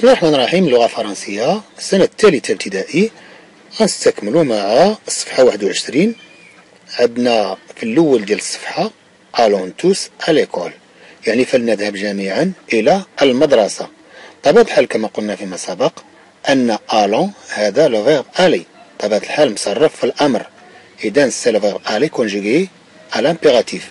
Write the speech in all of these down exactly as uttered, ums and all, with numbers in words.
بسم الله الرحمن الرحيم. اللغة الفرنسية السنة الثالثة ابتدائي. غنستكملوا مع الصفحة واحد وعشرين. عندنا في الأول ديال الصفحة ألون توس أليكول، يعني فلنذهب جميعا إلى المدرسة. طبيعة الحال كما قلنا فيما سبق أن ألون هذا لو فيرب ألي، طبيعة الحال مصرف في الأمر، إذا سي لو فيرب ألي كونجوغي على لامبيراتيف.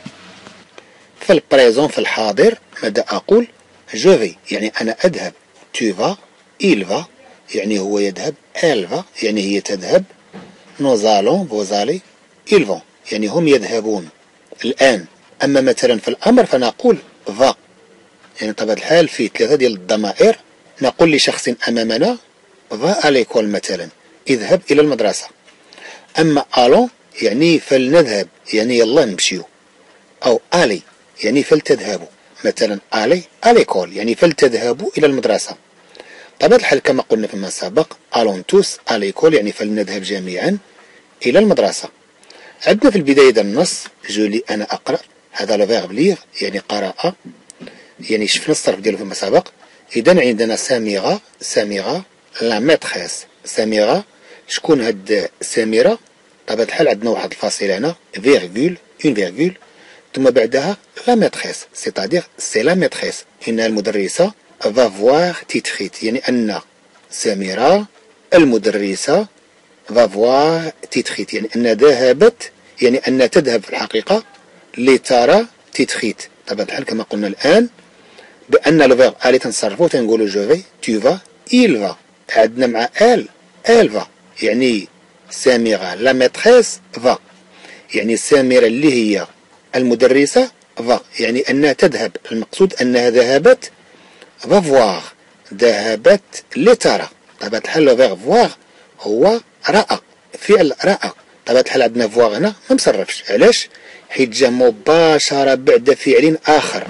في البريزون في الحاضر ماذا أقول؟ جو في يعني أنا أذهب، tu vas il va يعني هو يذهب، elle va يعني هي تذهب، nous allons vous allez ils vont يعني هم يذهبون الآن. أما مثلا في الأمر فنقول va، يعني طبعا الحال في ثلاثة ديال الضمائر نقول لشخص أمامنا va à l'école مثلا، اذهب إلى المدرسة. أما allons يعني فلنذهب يعني يلا نمشيو، أو allez يعني فلتذهبوا، مثلا allez à l'école يعني فلتذهبوا إلى المدرسة. طبيعة الحال كما قلنا فيما سبق allons tous à l'école يعني فلنذهب جميعا إلى المدرسة. عندنا في البداية ديال النص جولي أنا أقرأ، هذا لو فيرب ليغ يعني قرأ، يعني شفنا الصرف ديالو فيما سبق. إذا عندنا سميرة، سميرة لا ميتريس، سميرة شكون هاد سميرة؟ طبيعة الحال عندنا واحد الفاصلة هنا فيرغول، اون فيرغول، ثم بعدها لا ميتريس سيتادير سي لا ميتريس، إنها المدرسة va voir تيتخيت يعني أن سميرة المدرسة va voir تيتخيت يعني أن ذهبت، يعني أن تذهب في الحقيقة لترى تيتخيت. طبعا الحال كما قلنا الآن بأن لو فيرب ألي تنصرفو تنقولو جو في، tu vas il va، عندنا مع elle elle va يعني سميرة لا ميتريس va يعني سميرة اللي هي المدرسة va يعني أنها تذهب، المقصود أنها ذهبت va voir ذهبت لترى. طبعا الحال لو فيرب voir هو رأى، فعل رأى. طبعا الحال عندنا voir هنا ما مصرفش، علاش؟ حيت جا مباشرة بعد فعل آخر.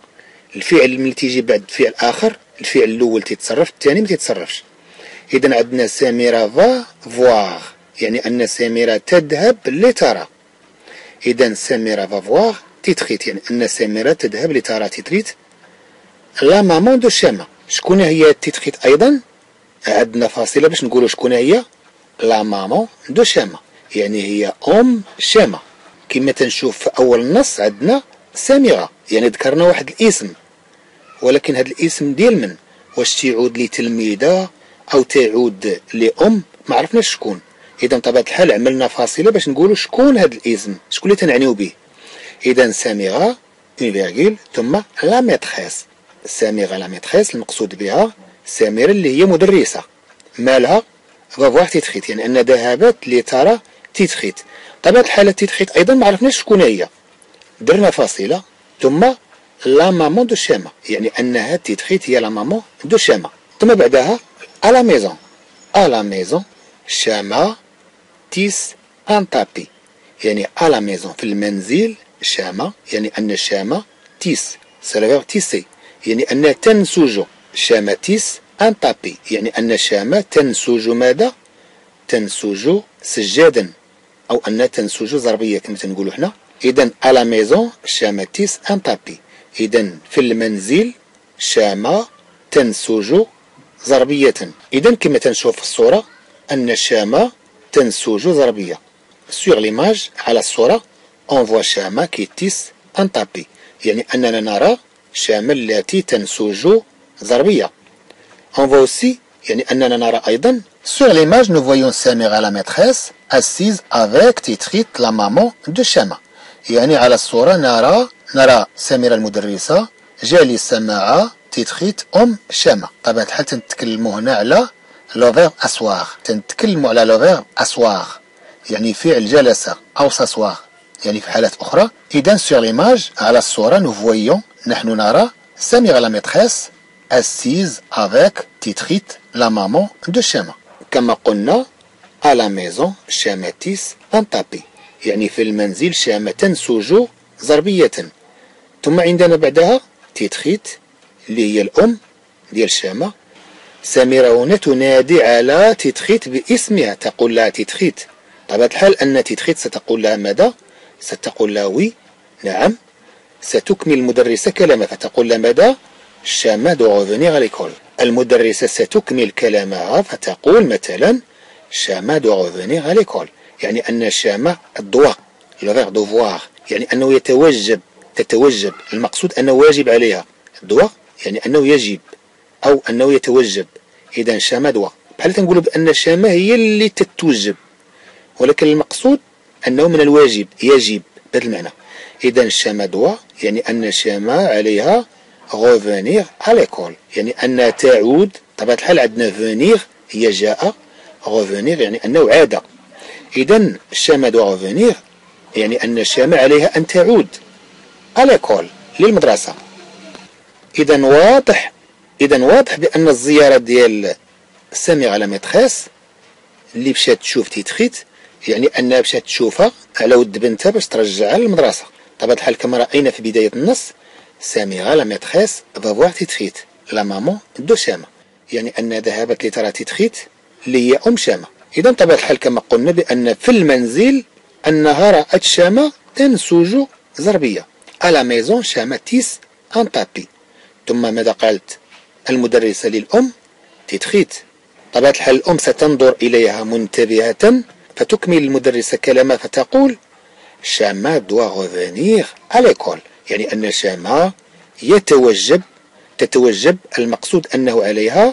الفعل ملي تيجي بعد فعل آخر الفعل الأول تيتصرف، الثاني ما تيتصرفش. إذا عندنا سميرة va voir يعني أن سميرة تذهب لترى. إذا سميرة va voir تيتخيت يعني أن سميرة تذهب لترى تيتريت. لا مامون دو شاما، شكون هي تيتخيت أيضا؟ عندنا فاصلة باش نقولوا شكون هي لا مامون دو شاما، يعني هي أم شاما. كما تنشوف في أول النص عندنا سميرة يعني ذكرنا واحد الاسم، ولكن هذا الاسم ديال من؟ واش تيعود لتلميذة أو تعود لأم؟ ما عرفناش شكون. إذا بطبيعة الحال عملنا فاصلة باش نقولوا شكون هذا الاسم، شكون اللي تنعنيو به. إذا سميرة اون فيرغول ثم لا ميتريس، سميرة لا ميتريس المقصود بها سميرة اللي هي مدرسة، مالها فافوار تيتخيت يعني أن ذهبت لترى تيتخيت. طبيعة الحال تيتخيت أيضا ما عرفناش شكون هي، درنا فاصلة ثم لا مامون دو شاما يعني أنها تيتخيت هي لا مامون دو شاما، ثم بعدها ألا ميزون، ألا ميزون شاما تيس ان تابي يعني ألا ميزون في المنزل، شاما يعني أن شاما تيس سي لو فيرب تيسي يعني أنها تنسج، شاما تيس ان تابي يعني أن شاما تنسج ماذا؟ تنسج سجادا، أو أنها تنسج زربية كما تنقولوا حنا. إذا ألا ميزون شاما تيس ان تابي، إذا في المنزل شاما تنسج زربية. إذا كما تنشوف في الصورة أن شاما تنسج زربية. سور ليماج على الصورة on voit شاما كي تيس ان تابي يعني أننا نرى شاما التي تنسج زربية. on voit aussi يعني أننا نرى أيضا sur l'image nous voyons Samira la maîtresse assise avec تيتخيت la maman de شاما، يعني على الصورة نرى نرى سميرة المدرسة جالسة مع تيتخيت أم شاما. طبعا الحال تنتكلموا هنا على لو فيرب أسواغ، تنتكلموا على لو فيرب أسواغ يعني فعل جلس أو s'asseoir يعني في حالات أخرى. إذا sur l'image على الصورة nous voyons نحن نرى سميرة la maîtresse assise avec تيتخيت la maman de شاما. كما قلنا à la maison شاما تيس un tapis يعني في المنزل شاما تنسج زربية. ثم عندنا بعدها تيتخيت اللي هي الأم ديال شاما. سميرة هنا تنادي على تيتخيت باسمها، تقول لها تيتخيت. طبيعة الحال أن تيتخيت ستقول لها ماذا؟ ستقول لها وي نعم. ستكمل المدرسة كلامها فتقول لها ماذا؟ شاما دو غوفونيغ à l'école. المدرسة ستكمل كلامها فتقول مثلا شاما دو غوفونيغ à l'école، يعني أن شاما الدوا لو فيغ دوفوار، يعني أنه يتوجب تتوجب، المقصود أنه واجب عليها. الدوا يعني أنه يجب أو أنه يتوجب. إذا شاما دوا بحال تنقولوا بأن شاما هي اللي تتوجب، ولكن المقصود أنه من الواجب يجب بهذا المعنى. إذا شاما دوا يعني أن شاما عليها غوفونيغ à l'école، يعني أنها تعود. طبعا الحال عندنا فونيغ هي جاء، غوفونيغ يعني أنه عاد. إذا شاما دوا غوفونيغ يعني أن شاما عليها أن تعود à l'école للمدرسة. إذا واضح إذا واضح بأن الزيارة ديال سامي على ميتريس اللي مشات تشوف تيتخيت يعني أنها مشات تشوفها على ود بنتها باش ترجعها للمدرسة. طبعا الحال كما رأينا في بداية النص ساميرا لا ميتريس فافوار تيتخيت لا مامون دو شاما، يعني أن ذهبت لترى تيتخيت اللي هي أم شاما. إذا طبعا الحال كما قلنا بأن في المنزل أنها رأت شاما تنسج زربية على ميزون شاما تيس أن تابي. ثم ماذا قالت المدرسة للأم؟ تيتخيت. طبعا الحال الأم ستنظر إليها منتبهة فتكمل المدرسة كلامها فتقول شاما دوا غوفونيغ à l'école، يعني أن شاما يتوجب تتوجب، المقصود أنه عليها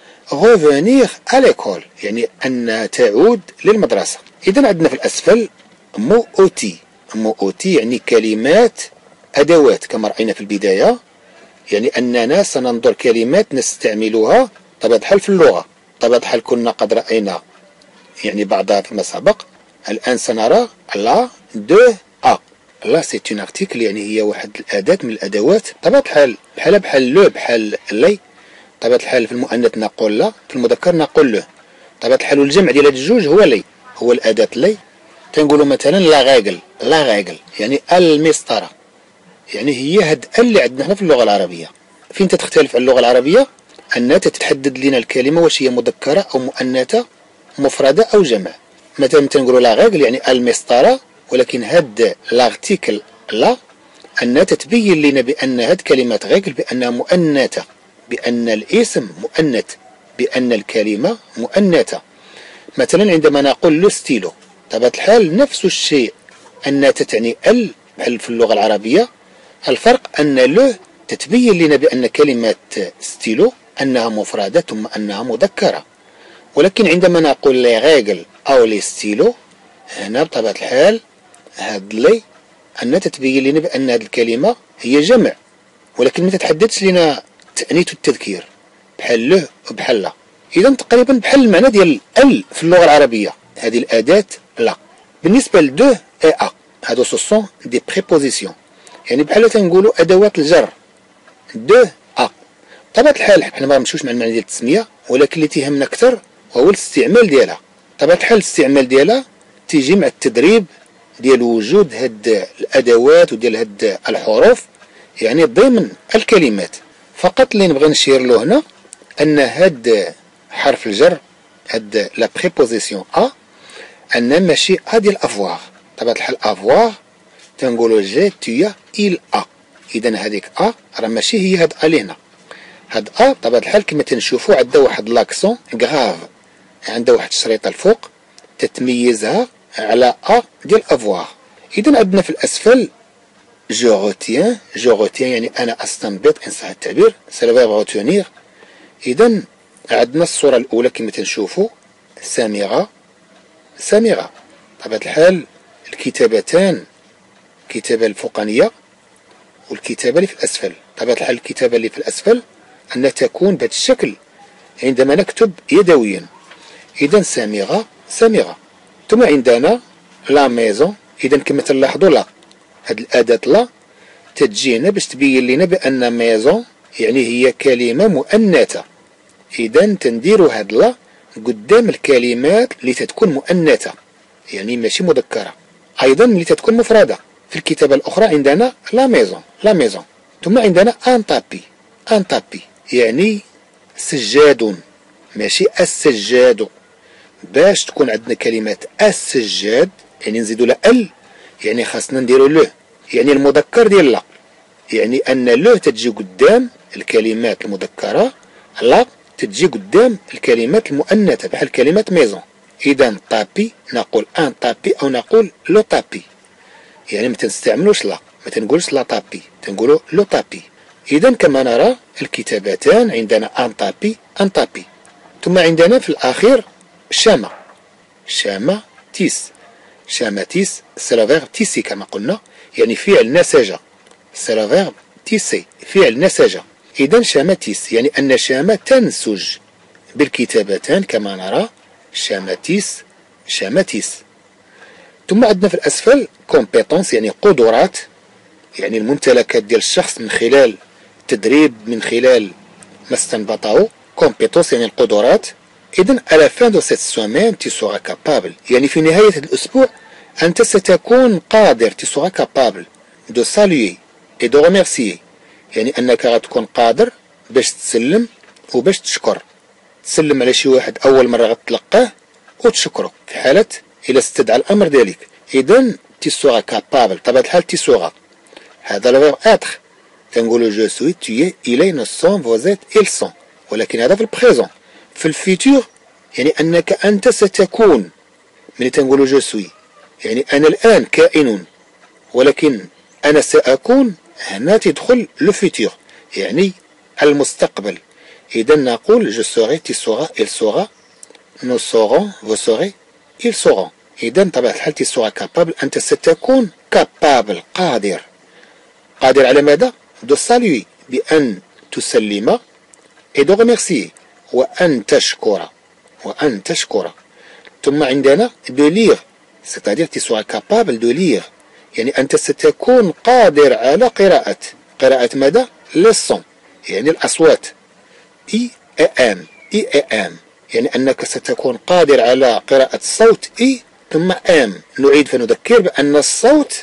غوفونيغ à l'école يعني أن تعود للمدرسة. إذا عندنا في الأسفل مو أوتي، مو أوتي يعني كلمات أدوات كما رأينا في البداية، يعني أننا سننظر كلمات نستعملها طبعا الحال في اللغة. طبعا الحال كنا قد رأينا يعني بعضها فيما سبق، الآن سنرى لا دو أ. لا سي اون ارتيكل يعني هي واحد الأداة من الأدوات. طبعا الحال بحال بحال لو بحال لي. طبعا الحال في المؤنث نقول لا، في المذكر نقول له. طبعا الحال الجمع ديال هاد الجوج هو لي، هو الأداة لي. تنقولوا مثلا لا غاغل، لا غاغل يعني المسطرة، يعني هي هاد اللي عندنا هنا في اللغة العربية. فين تختلف عن اللغة العربية؟ أنها تتحدد لنا الكلمة واش هي مذكرة أو مؤنثة، مفردة أو جمع. مثلا تنقولوا لا غاغل يعني المسطرة، ولكن هاد لارتيكل لا أنها تتبين لنا بأن هاد كلمة غاغل بأنها مؤنثة، بأن الاسم مؤنث، بأن الكلمة مؤنثة. مثلا عندما نقول لو ستيلو، طبعا الحال نفس الشيء أنها تتعني ال بحال في اللغة العربية. الفرق أن لو تتبين لنا بأن كلمة ستيلو أنها مفردة ثم أنها مذكرة، ولكن عندما نقول لي غاغل أو لي ستيلو هنا بطبيعة الحال هاد لي أنها تتبين لنا بأن هذه الكلمة هي جمع، ولكن ما تتحدثش لنا تأنيث التذكير بحال له وبحال لا. إذا تقريبا بحال المعنى ديال ال في اللغة العربية، هذه الأداة لا. بالنسبة لدو اي أ هادو سوسون دي بريبوزيسيون، يعني بحال تنقولوا أدوات الجر. دو أ طبعا الحال حنا ما نمشيوش مع المعنى ديال التسمية، ولكن اللي تيهمنا أكثر وهو الاستعمال ديالها. طبعا الحال الاستعمال ديالها تيجي مع التدريب ديال وجود هاد الأدوات وديال هاد الحروف يعني ضمن الكلمات. فقط اللي نبغي نشير له هنا أن هاد حرف الجر هاد لا بريبوزيسيون أ أن ماشي أ ديال أفواغ. طبعا الحال أفواغ تنقولوا جي تيا إل أ، إذا هذيك أ راه ماشي هي هاد أ هنا. هاد أ طبعا الحال كما تنشوفوا عندها واحد لاكسون غاف، عندها واحد الشريطة الفوق تتميزها على أ ديال أفواغ. إذا عندنا في الأسفل جو روتيان، جو روتيان يعني أنا أستنبط إن صح التعبير، سي لو فيرب روتونيغ. إذا عندنا الصورة الأولى كما تنشوفوا سامرة، سامرة. طبعا الحال الكتابتان، الكتابة الفوقانية والكتابة اللي في الأسفل. طبعا الحال الكتابة اللي في الأسفل أن تكون بهذا الشكل عندما نكتب يدويا. إذا سامرة، سامرة. ثم عندنا لا ميزون، إذا كما تلاحظوا لا هاد الأداة لا تتجي هنا باش تبين لنا بأن ميزون يعني هي كلمة مؤنثة. إذا تنديروا هاد لا قدام الكلمات اللي تتكون مؤنثة يعني ماشي مذكرة، أيضا اللي تتكون مفردة. في الكتابة الأخرى عندنا لا ميزون، لا ميزون. ثم عندنا أن تابي، أن تابي يعني سجاد ماشي السجاد. باش تكون عندنا كلمة السجاد يعني نزيدوا لا ال يعني خاصنا نديروا له، يعني المذكر ديال لا، يعني أن له تتجي قدام الكلمات المذكرة لا تتجي قدام الكلمات المؤنثة بحال كلمة ميزون. إذا طابي نقول ان طابي أو نقول لو طابي، يعني ما تنستعملوش لا، ما تنقولش لا طابي، تنقولوا لو طابي. إذا كما نرى الكتابتان عندنا ان طابي ان طابي. ثم عندنا في الأخير شامة، شامة تيس، شامة تيس سي لا فيرب تيسي كما قلنا، يعني فعل نسج، سي لا فيرب تيسي فعل نسج. إذا شامة تيس يعني أن شامة تنسج بالكتابتان كما نرى شاماتيس شاماتيس. ثم عندنا في الأسفل كومبيتونس يعني قدرات، يعني الممتلكات ديال الشخص من خلال التدريب، من خلال ما استنبطه. كومبيتونس يعني القدرات. إذن à la fin de cette semaine tu seras capable، يعني في نهاية الأسبوع أنت ستكون قادر، tu seras capable de saluer et de remercier، يعني أنك غتكون قادر باش تسلم وباش تشكر. تسلم على شي واحد أول مرة غتلقاه وتشكره في حالة إلا استدعى الأمر ذلك. إذا tu seras capable طبيعة الحال tu seras، هذا لو فيرب être، تنقولو جو سوي tu es il est nous sommes vous êtes ils sont، ولكن هذا في البريزون. في الفيتور يعني أنك أنت ستكون، ملي تنقولو جو سوي يعني أنا الآن كائن، ولكن أنا سأكون هنا تدخل لو فيتور يعني المستقبل. إذا نقول جو سوغي tu seras il sera nous serons vous serez ils seront. إذا بطبيعة الحال tu seras capable أنت ستكون capable قادر. قادر على ماذا؟ دو سالوي بأن تسلم et de remercier وأن تشكر وأن تشكر. ثم عندنا de lire c'est-à-dire tu seras capable de lire يعني أنت ستكون قادر على قراءة قراءة ماذا؟ للصون يعني الأصوات إي أم إي أم يعني أنك ستكون قادر على قراءة الصوت إي ثم أم. نعيد فنذكر بأن الصوت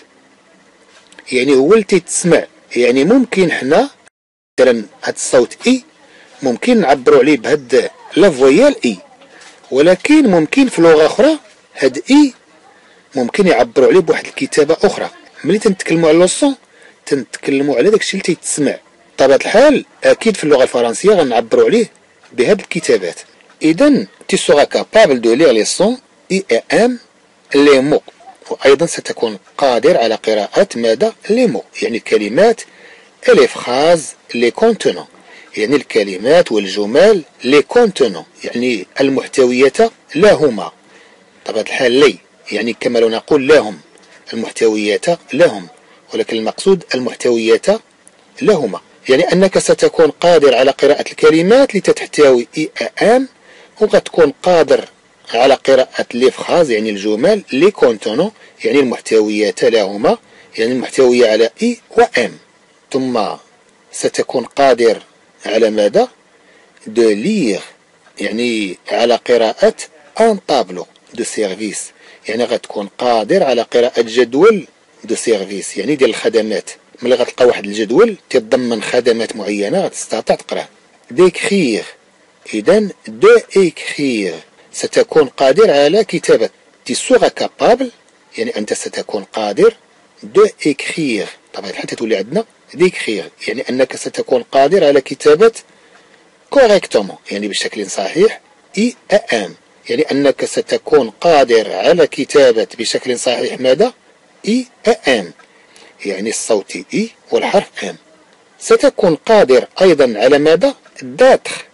يعني هو اللي تسمع، يعني ممكن حنا مثلا هاد الصوت إي ممكن نعبروا عليه بهاد لا فويال إي، ولكن ممكن في لغة أخرى هاد إي ممكن يعبروا عليه بواحد الكتابة أخرى. ملي تنتكلموا على لوصون تنتكلموا على داكشي اللي تيتسمع. بطبيعة الحال أكيد في اللغة الفرنسية غنعبروا عليه بهاد الكتابات. إذا tu seras capable de lire les sons I et M les mots، وأيضا ستكون قادر على قراءة ماذا؟ les mots يعني الكلمات les phrases les contenants يعني الكلمات والجمل les contenants يعني المحتويات لهما. طبعا الحال لي يعني كما لو نقول لهم، المحتويات لهم، ولكن المقصود المحتويات لهما، يعني أنك ستكون قادر على قراءة الكلمات لتحتوي إي أم، وغتكون قادر على قراءة لي فراز يعني الجمل لي كونتونو يعني المحتويات لهما يعني المحتوية على إي وأم. ثم ستكون قادر على ماذا؟ دو لير يعني على قراءة ان طابلو دو سيرفيس يعني غتكون قادر على قراءة جدول دو سيرفيس يعني ديال الخدمات. ملي غتلقى واحد الجدول تتضمن خدمات معينة غتستطيع تقراه. ديكخيغ إذا دو إكخيغ ستكون قادر على كتابة تي سوغا كابابل يعني أنت ستكون قادر دو إكخيغ. طبعا حتى تولي عندنا ديكخيغ يعني أنك ستكون قادر على كتابة كوريكتومون يعني بشكل صحيح إي أم يعني أنك ستكون قادر على كتابة بشكل صحيح ماذا؟ إي أم يعني الصوت إي والحرف أم. ستكون قادر أيضا على ماذا؟ داتر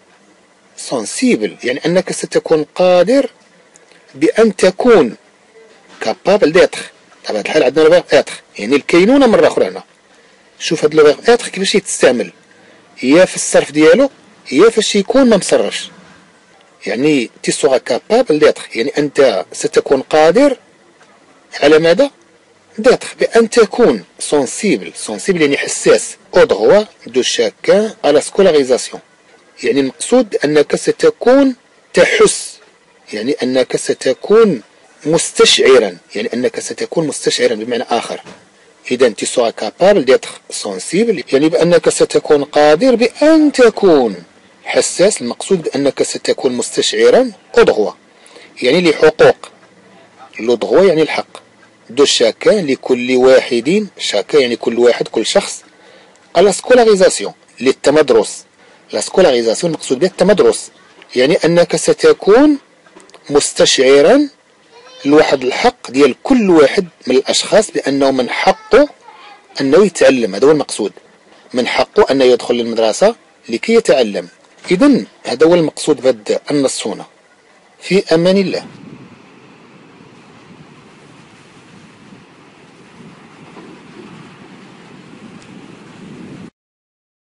سنسيبل يعني أنك ستكون قادر بأن تكون كابابل داتر. طبعا الحال عندنا لو فيرب اتر يعني الكينونة مرة أخرى هنا. شوف هاد لو فيرب اتر كيفاش يتستعمل، يا في الصرف ديالو يا فاش يكون ما مصرفش. يعني تي سوغا كابابل داتر يعني أنت ستكون قادر على ماذا؟ داتر بأن تكون سنسيبل. سنسيبل يعني حساس au droit de chacun à la scolarisation يعني المقصود أنك ستكون تحس يعني أنك ستكون مستشعرا يعني أنك ستكون مستشعرا بمعنى آخر. إذا tu seras capable d'être sensible يعني بأنك ستكون قادر بأن تكون حساس. المقصود بأنك ستكون مستشعرا au droit يعني لحقوق، لو droit يعني الحق، دو شاكان لكل واحد، شاكان يعني كل واحد كل شخص، على سكولاريزاسيون للتمدرس. لا سكولاريزاسيون مقصود بها التمدرس، يعني أنك ستكون مستشعرا لواحد الحق ديال كل واحد من الأشخاص بأنه من حقه أنه يتعلم. هذا هو المقصود، من حقه أنه يدخل للمدرسة لكي يتعلم. إذن هذا هو المقصود بهذا النص هنا. في أمان الله.